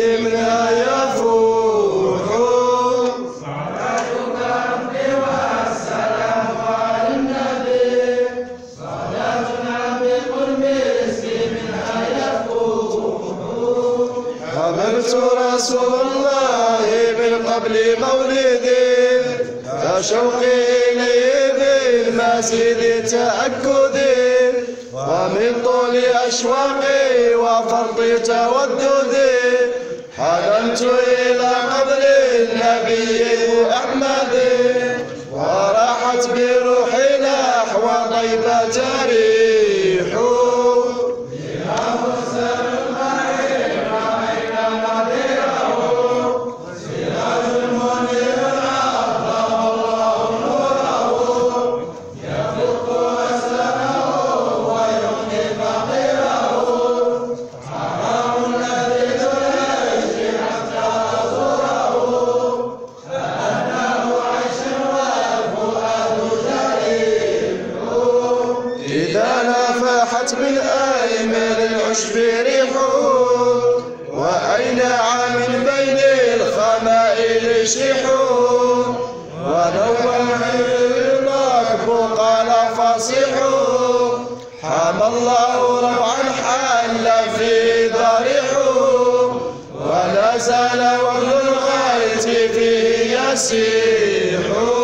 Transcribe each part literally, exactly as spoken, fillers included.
منها يفوح. صلاتك ربي والسلام على النبي، صلاة ربي قل مسكي منها يفوح. حملت رسول الله من قبل مولدي، فشوقي إليه بالمزيد تأكدي، ومن طول أشواقي وفرط توددي، حننت إلى قبر النبي أحمد، وراحت بروحي نحو طيبة ريح. من أيمن العشب ريح، وأينع من بين الخمائل شيح، ونوع الركب قال فصيح، حمى الله روعا حل في ضريح، ولا زال وابن الغيث فيه يسيح.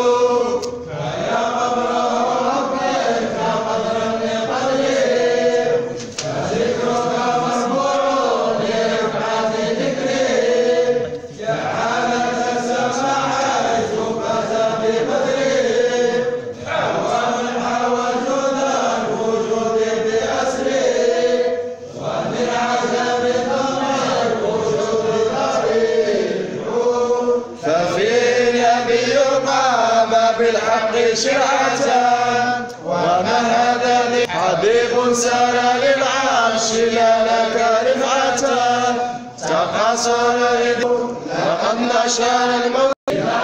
بالحق شرعة، وما هذا حبيب سار للعرش لا لك رفعة، تقاصر لقد نشر الموت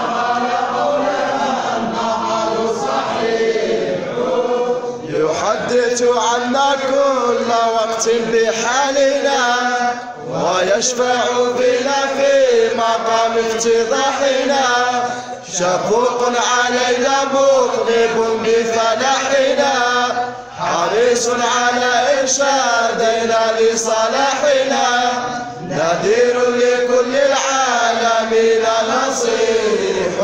يحدث عنا كل وقت بحالنا، ويشفع بنا في مقام افتضاحنا، شفوق علينا مطرب بفلاحنا، حريص على إرشادنا لصلاحنا، نذير لكل العالمين نصيح.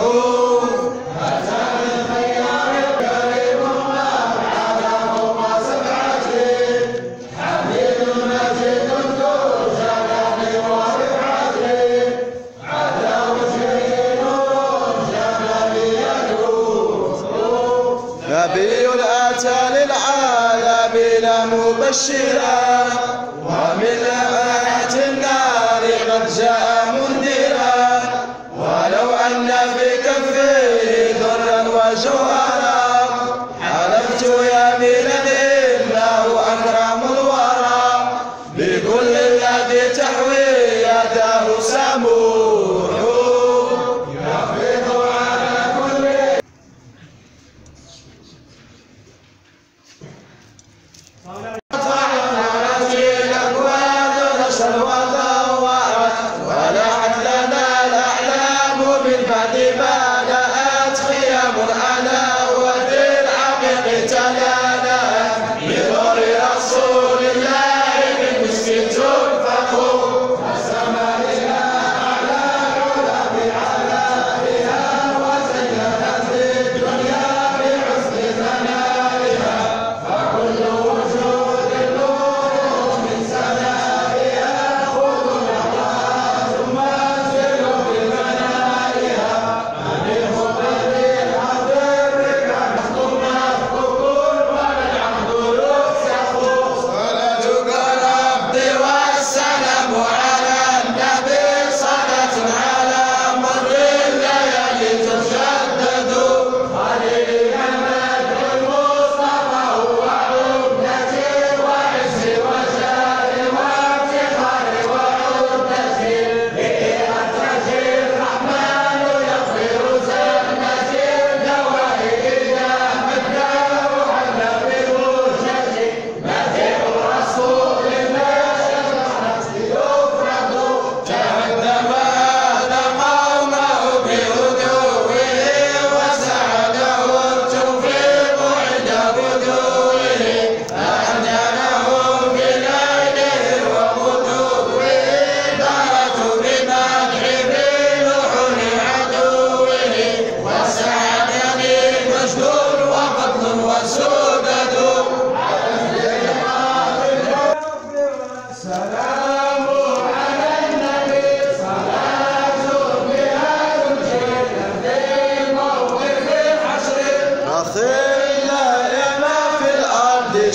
نبي أتى للعالمين مبشرا، ومن آيات النار قد جاء منذرا، ولو أن في كفه ذرا وجوهرا، حلفت يمينا إنه أكرم الورى، بكل الذي تحوي يداه سموح. ولعت لنا الأحلام من بعد ما نأت خيام على وادي العميق تلانا، بنور رسول الله من مسك تنفخ، وسمائها أعلى العلا بعلائها، وزينت الدنيا بحسن ثنائها، فكل وجود نور من سنائها، خذوا لها ثم انزلوا بمنائها، أنيح بالحق الركع ثم الذكور والعبد يفسخ.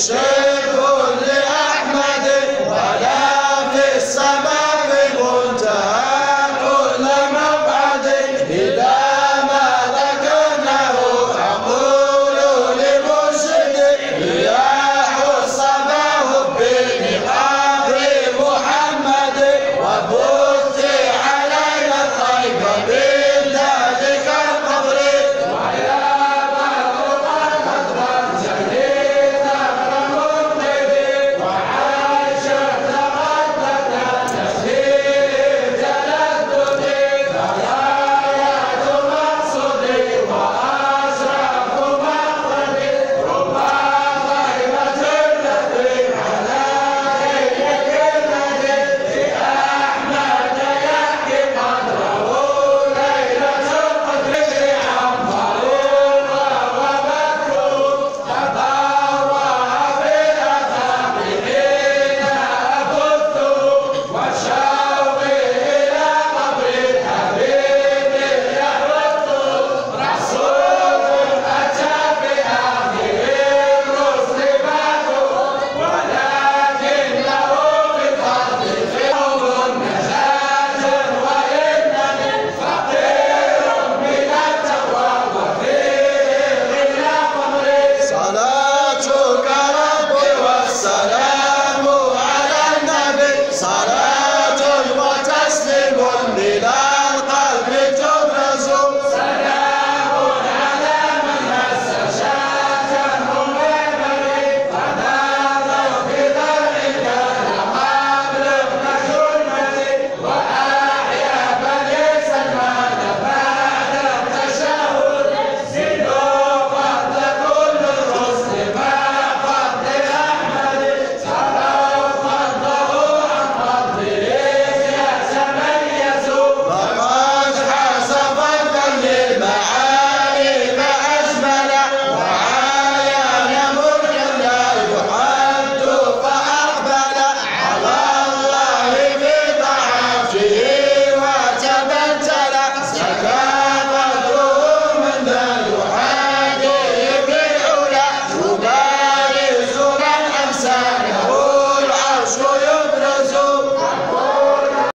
الشيخ